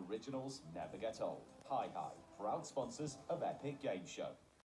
originals never get old. Hi Hi, proud sponsors of Epic Game Show.